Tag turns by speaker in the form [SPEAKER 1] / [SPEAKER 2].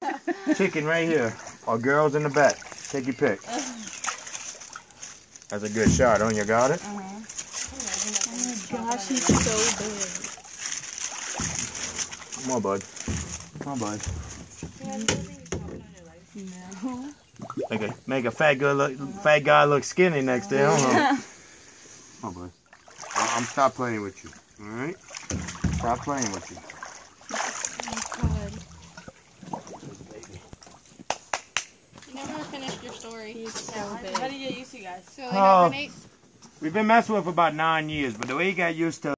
[SPEAKER 1] Chicken right here. Or girls in the back. Take your pick. That's a good shot. On you got it?
[SPEAKER 2] Oh my gosh, he's so big.
[SPEAKER 1] Come on, bud. Come on, bud.
[SPEAKER 2] No.
[SPEAKER 1] Make a fat guy look skinny next to him. Huh? Come on, bud. I'm stop playing with you. All right? Stop playing with you.
[SPEAKER 3] You never finished your story.
[SPEAKER 2] He's so big.
[SPEAKER 3] How do you get used to you guys? So they got roommates?
[SPEAKER 1] We've been messing with him for about 9 years, but the way he got used to